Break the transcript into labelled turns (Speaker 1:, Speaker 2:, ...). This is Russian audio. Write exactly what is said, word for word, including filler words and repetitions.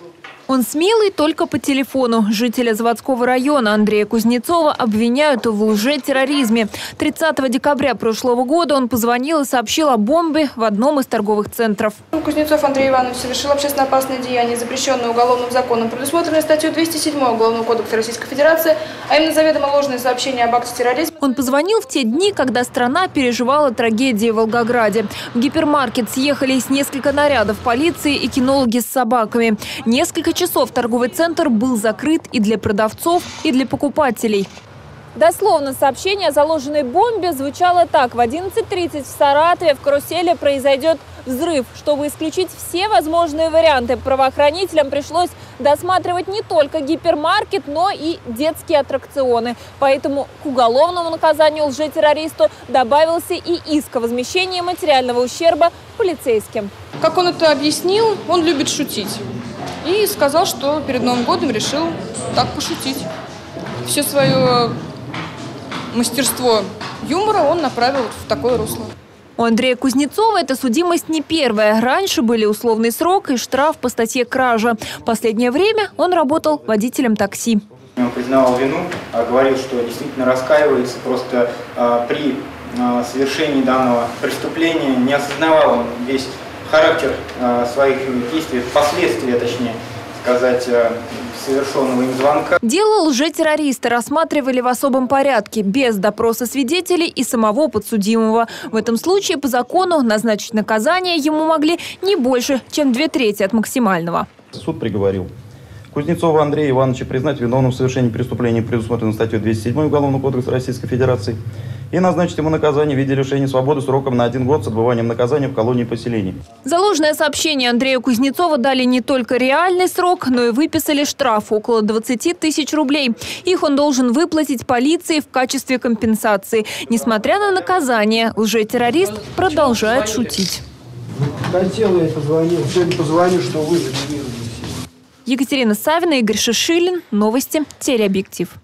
Speaker 1: Он смелый только по телефону. Жителя Заводского района Андрея Кузнецова обвиняют в лжетерроризме. тридцатого декабря прошлого года он позвонил и сообщил о бомбе в одном из торговых центров.
Speaker 2: Кузнецов Андрей Иванович совершил общественно опасное деяние, запрещенное уголовным законом, предусмотренное статьей двести седьмой Уголовного кодекса Российской Федерации, а именно заведомо ложные сообщения об акте терроризма.
Speaker 1: Он позвонил в те дни, когда страна переживала трагедии в Волгограде. В гипермаркет съехались несколько нарядов полиции и кинологи с собаками. Несколько часов торговый центр был закрыт и для продавцов, и для покупателей. Дословно сообщение о заложенной бомбе звучало так. В одиннадцать тридцать в Саратове в «Карусели» произойдет взрыв. Чтобы исключить все возможные варианты, правоохранителям пришлось досматривать не только гипермаркет, но и детские аттракционы. Поэтому к уголовному наказанию лжетеррористу добавился и иск о возмещении материального ущерба полицейским.
Speaker 2: Как он это объяснил, он любит шутить. И сказал, что перед Новым годом решил так пошутить. Все свое мастерство юмора он направил в такое русло.
Speaker 1: У Андрея Кузнецова эта судимость не первая. Раньше были условный срок и штраф по статье «Кража». В последнее время он работал водителем такси.
Speaker 3: Он признавал вину, говорил, что действительно раскаивается, просто а, при а, совершении данного преступления не осознавал он весь характер а, своих действий, последствия, точнее сказать, совершенного им звонка.
Speaker 1: Дело лжетеррориста рассматривали в особом порядке, без допроса свидетелей и самого подсудимого. В этом случае по закону назначить наказание ему могли не больше, чем две трети от максимального.
Speaker 4: Суд приговорил Кузнецова Андрея Ивановича признать виновным в совершении преступления, предусмотренного статьей двести седьмой Уголовного кодекса Российской Федерации, и назначить ему наказание в виде лишения свободы сроком на один год с отбыванием наказания в колонии поселений.
Speaker 1: За ложное сообщение Андрею Кузнецову дали не только реальный срок, но и выписали штраф около двадцати тысяч рублей. Их он должен выплатить полиции в качестве компенсации. Несмотря на наказание, лжетеррорист продолжает шутить.
Speaker 5: Хотел я позвонил, сегодня позвоню, что вы.
Speaker 1: Екатерина Савина, Игорь Шишилин. Новости. Телеобъектив.